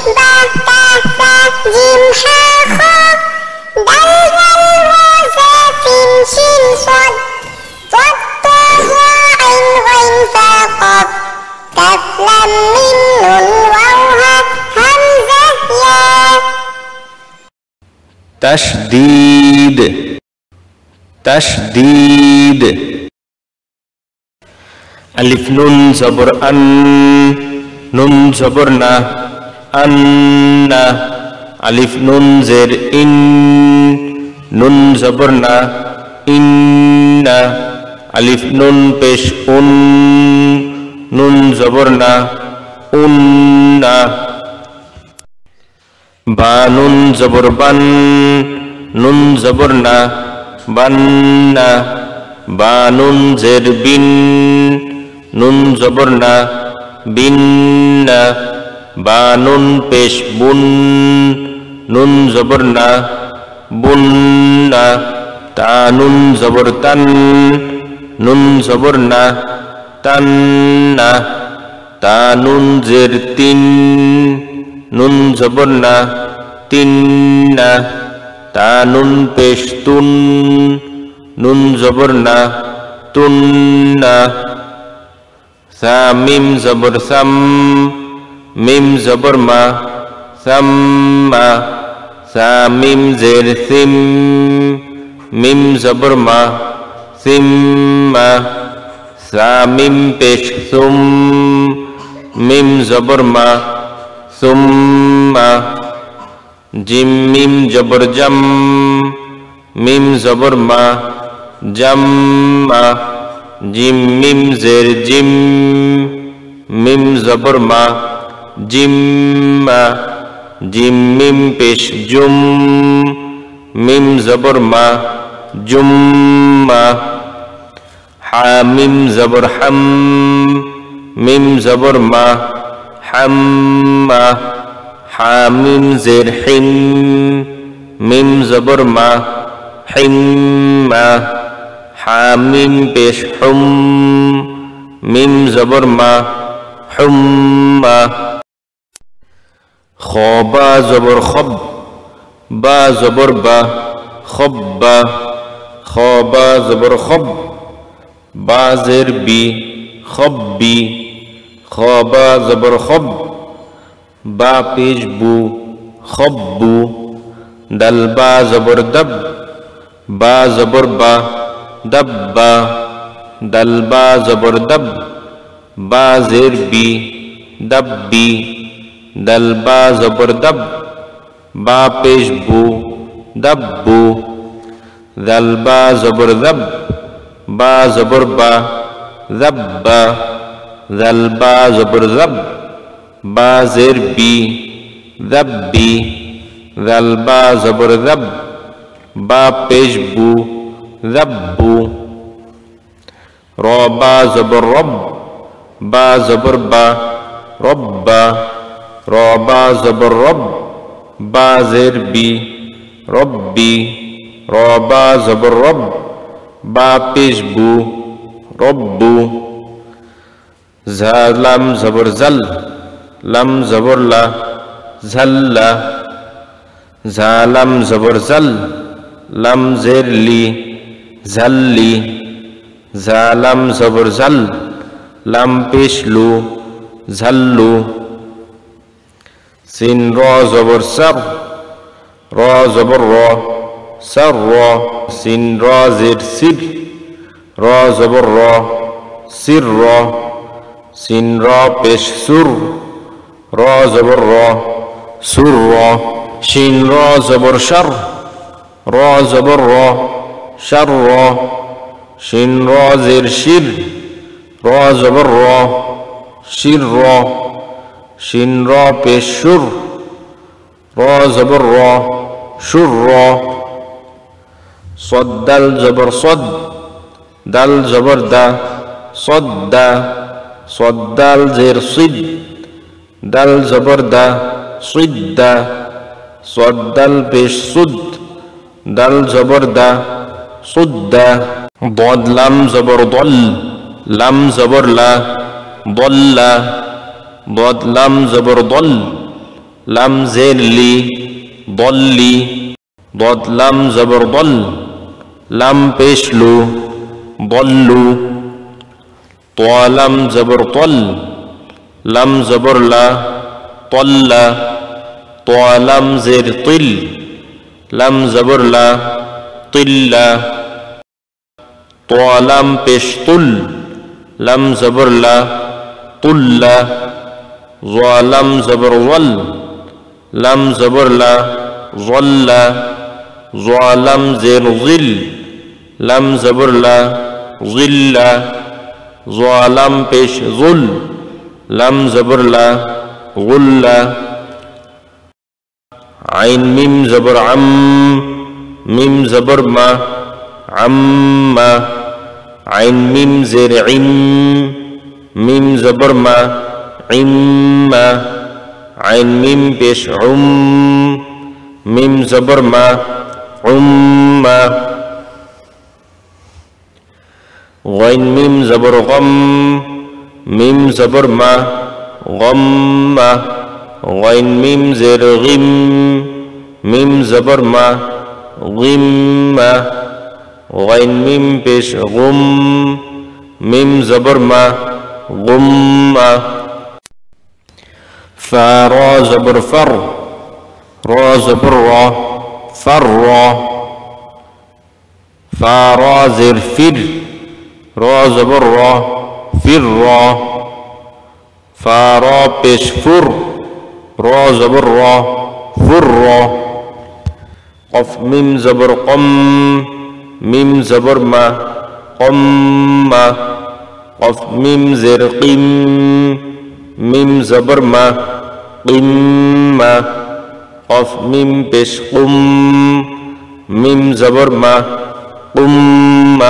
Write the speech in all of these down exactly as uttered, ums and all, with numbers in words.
ba ta sa jim ha kha dal dal wa za sin shin sad sad ta ha ain ghain fa qaf kaf lam mim nun waw ha hamzah ya. tashdid tashdid. Alif nun zabur an, nun zabur na, anna. Alif nun zer in, nun zabur na, inna. Alif nun pesh un, nun zabur na, unna. Ba nun zabur ban, nun zabur na, banna. Ba nun zer bin, nun zabur na, binna. Ba nun pesh bun, nun zabur na, bunna. Ta nun zabur tan, nun zabur na, tanna. Ta nun zer tin, nun zabur na, tinna. Ta nun pesh tun, nun zabur na, tunna. Sa mim zabur sam, mim zabur ma, samma. Sa mim zer sim, mim zabur ma, simma. Sa mim pesh sum, mim zabur ma, summa. Jim mim zabur jam, mim zabur ma, jamma. Jim mim zer jim, mim zabur ma, jimma. Jim mim pesh jum, mim zabur ma, jumma. Ha mim zabur ham, mim zabur ma, hamma. Ha mim zer him, mim zabur ma, himma. Ha mim pesh hum, mim zabur ma, humma. Kha ba zabur khab, ba zabur ba, khabba. Kha ba zabur khab, ba zer bi, khabbi. Kha ba zabur khab, ba pesh bu, khabbu. Dal ba zabur dab, ba zabur ba, dabba. Dal ba zabur dab, ba zer bi, dabbi. Dal ba zabur dab, ba pesh bu, dabbu. Dal ba zabur dab, ba zabur ba, dabba. Dal ba zabur dab, ba zer bi, dabbi. Dal ba zabur dab, ba pesh bu, dabbu. Ra ba zabur rab, ba zabur ba, rabba. Ra ba zabur rab, ba zer bi, rabbi. Ra ba zabur rab, ba pesh bu, rabbu. Za lam zabur zal, lam zabur la, zalla. Za lam zabur zal, lam zer li, zalli. Za lam zabur zal, lam pesh lu, zallu. Sin ra zabur sar, ra zabur ra, sarra. Sin ra zer sir, ra zabur ra, sirra. Sin ra pesh sur, ra zabur ra, surra. Shin ra zabur shar, ra zabur ra, sharra. Shin ra zer shir, ra zabur ra, shirra. Shin ra pesh shur, ra zabur ra, shurra. Sad dal zabur sad, dal zabur da, sadda. Sad dal zer sid, dal zabur da, sidda. Sad dal pesh sud, dal zabur da, sudda. Dad lam zabur dal, lam zabur la, dalla. Dad lam zabur dal, লাম জের লি দল্লি দদ লাম জবর দল লাম পেশ লু দল্লু ত লাম জবর তল লাম জবর লা তল্লা ত লাম জের তিল লাম জবর লা তিল্লা ত লাম পেশ তুল লাম জবর লা তুল্লা জ লাম জবর ওয়াল লাম জবর লা ظلا ظ لم زر ظل لم زبر لا ظل ظ لم پیش ظل لم زبر لا غل عين ميم زبر عم ميم زبر ما عم عين ميم زر عم ميم زبر ما عم عين ميم پیش عم ميم زبر ما عما غين ميم زبر غم ميم زبر ما غم غين ميم زر غم ميم زبر ما غم غين ميم پیش غم ميم زبر ما غم فا را زبر فر را زبر را فر را فا را زر فر را زبر را فر را فا را پیش فر را زبر را فر را قف ميم زبر قم ميم زبر ما قم قف ميم زر قم ميم زبر ما قم قف ميم پیش قم ميم زبر ما قم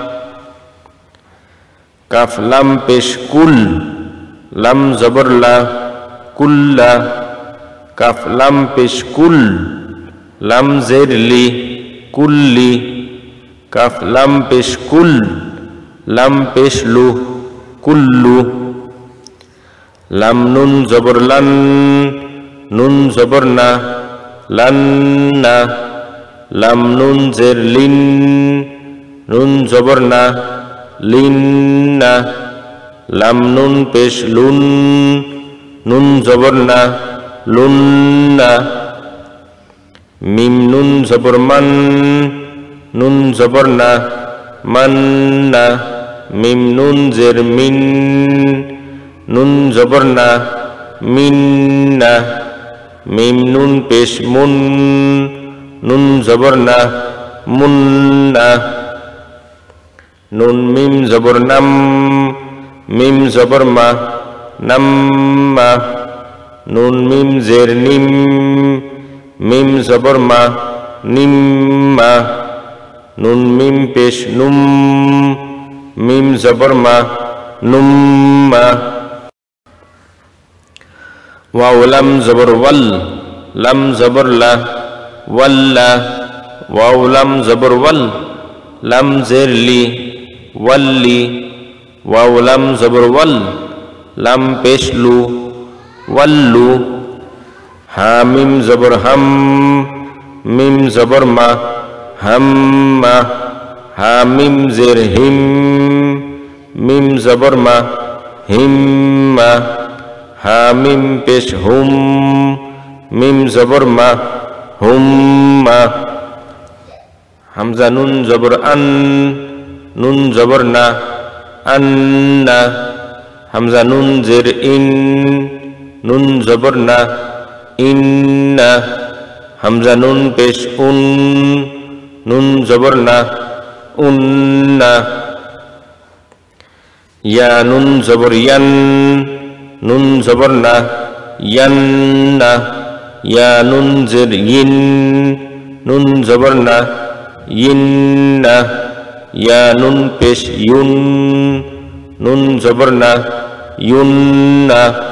কাফ লাম পেশ কুল লাম জবর লা কুল্লা কাফ লাম পেশ কুল লাম জের লি কুল্লি কাফ লাম পেশ কুল লাম পেশ লু কুল্লু লাম নুন জবর লান নুন জবর না লান্না লাম নুন জের লিন নুন জবর না লিন্না লাম নুন পেশ লুন নুন জবর না লুন্না মিম নুন জবর মান নুন জবর না মান্না মিম নুন জের মিন নুন জবর না মিন্না মিম নুন পেশ মুন নুন জবর না মুন্না নুন মিম জবর নাম মিম জবর মা নাম্মা নুন মিম জের নিম মিম জবর মা নিম্মা নুন মিম পেশ নুম মিম জবর মা নুম্মা ওয়াও লাম জবর ওয়াল লাম জবর লা ওয়াল্লা ওয়াও লাম জবর ওয়াল লাম জের লি ওয়াল্লি ওয়াও লাম জবর ওয়াল লাম পেশ লু ওয়াল্লু হা মিম জবর হাম মিম জবর মা হাম্মা হা মিম জের হিম মিম জবর মা হিম্মা হা মিম পেশ হুম মিম জবর মা হুম্মা হামজা নুন জবর আন নুন জবর না আন্না হামজা নুন জের ইন নুন জবর না ইন্না হামজা নুন পেশ উন নুন জবর না উন্না ইয়া নুন জবর ইয়ান নুন জবর না ইয়ান্না ইয়া নুন জের ইন নুন জবর না ইন্না ইয়া নুন পেশ ইউন নুন জবর না ইউন্না